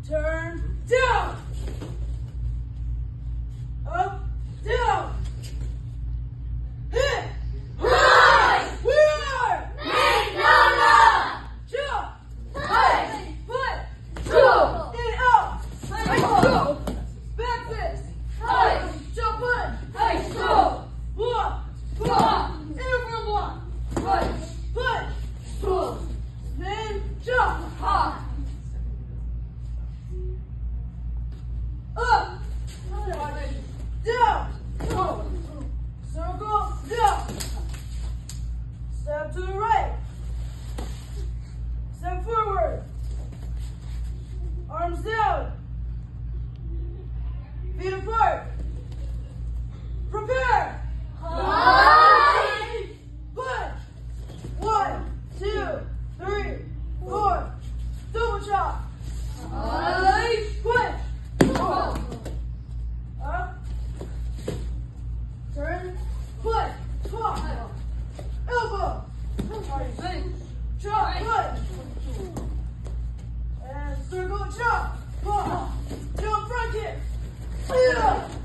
turn, down. Up, down. Hit. Right. We are. McDonald's. Jump. Hey. Foot. Go. In, out. Hey, go. Back fist. Hey. Jump punch. Hey, go. Block. Block. Interval block. Right. Punch. Go. Then jump. Hop. Up. Down. Circle. Down. Step to the right. Step forward. Arms down. Feet apart. Prepare. Right. Punch. 1, 2, 3, 4. Double chop. Right. Punch. Go. Up. Turn. Punch. Swap. Elbow. Chop. Punch. And circle chop. Pop. Jump front kick. Yeah.